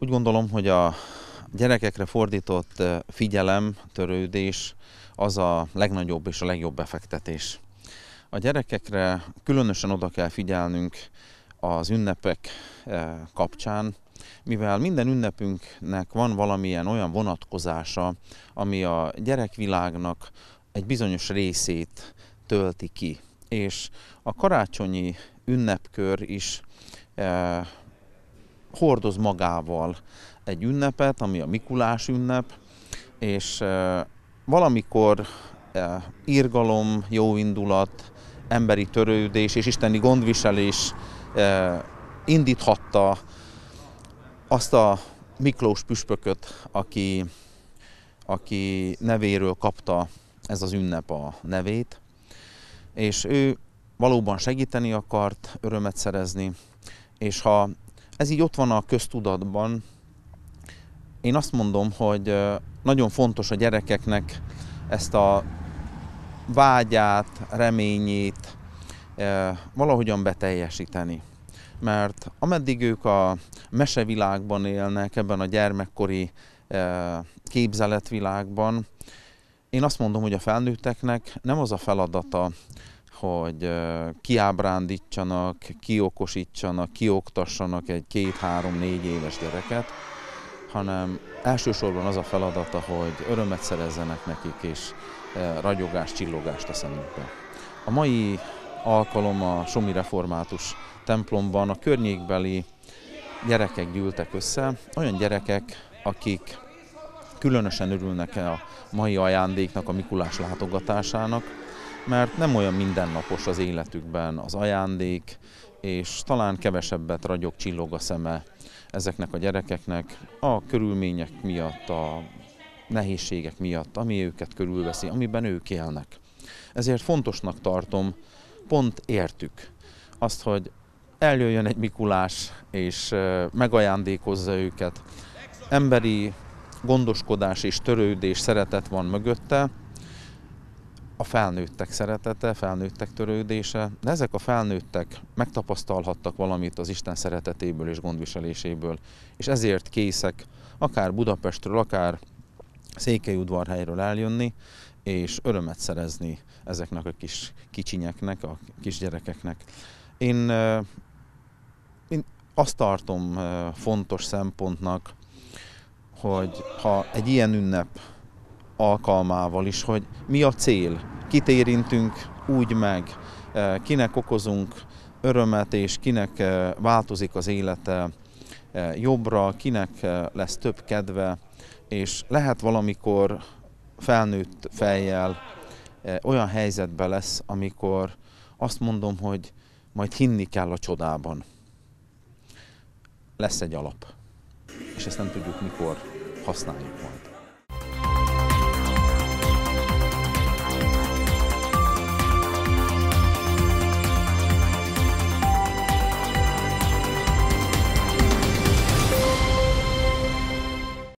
Úgy gondolom, hogy a gyerekekre fordított figyelem, törődés az a legnagyobb és a legjobb befektetés. A gyerekekre különösen oda kell figyelnünk az ünnepek kapcsán, mivel minden ünnepünknek van valamilyen olyan vonatkozása, ami a gyerekvilágnak egy bizonyos részét tölti ki. És a karácsonyi ünnepkör is hordoz magával egy ünnepet, ami a Mikulás ünnep, és valamikor irgalom, jóindulat, emberi törődés és isteni gondviselés indíthatta azt a Miklós püspököt, aki nevéről kapta ez az ünnep a nevét, és ő valóban segíteni akart, örömet szerezni, és ha ez így ott van a köztudatban, én azt mondom, hogy nagyon fontos a gyerekeknek ezt a vágyát, reményét valahogyan beteljesíteni. Mert ameddig ők a mesevilágban élnek, ebben a gyermekkori képzeletvilágban, én azt mondom, hogy a felnőtteknek nem az a feladata, hogy kiábrándítsanak, kiokosítsanak, kioktassanak egy 2-3-4 éves gyereket, hanem elsősorban az a feladata, hogy örömet szerezzenek nekik, és ragyogást, csillogást a szemükbe. A mai alkalom a Somi Református templomban a környékbeli gyerekek gyűltek össze, olyan gyerekek, akik különösen örülnek a mai ajándéknak, a Mikulás látogatásának, mert nem olyan mindennapos az életükben az ajándék, és talán kevesebbet ragyog, csillog a szeme ezeknek a gyerekeknek a körülmények miatt, a nehézségek miatt, ami őket körülveszi, amiben ők élnek. Ezért fontosnak tartom pont értük azt, hogy eljöjjön egy Mikulás, és megajándékozza őket. Emberi gondoskodás és törődés, szeretet van mögötte, a felnőttek szeretete, felnőttek törődése, de ezek a felnőttek megtapasztalhattak valamit az Isten szeretetéből és gondviseléséből, és ezért készek akár Budapestről, akár Székelyudvarhelyről eljönni, és örömet szerezni ezeknek a kis kicsinyeknek, a kisgyerekeknek. Én azt tartom fontos szempontnak, hogy ha egy ilyen ünnep alkalmával is, hogy mi a cél, kit érintünk úgy meg, kinek okozunk örömet, és kinek változik az élete jobbra, kinek lesz több kedve, és lehet valamikor felnőtt fejjel olyan helyzetben lesz, amikor azt mondom, hogy majd hinni kell a csodában. Lesz egy alap, és ezt nem tudjuk mikor használjuk majd.